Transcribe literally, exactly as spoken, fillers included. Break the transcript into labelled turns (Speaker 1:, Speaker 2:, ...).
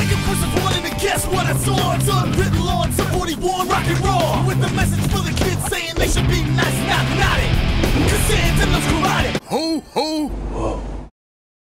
Speaker 1: million persons wanting to guess what I saw. It's unwritten law, it's a forty-one rock and roll, with a message for the kids saying they should be nice, not naughty. Cause Sands and those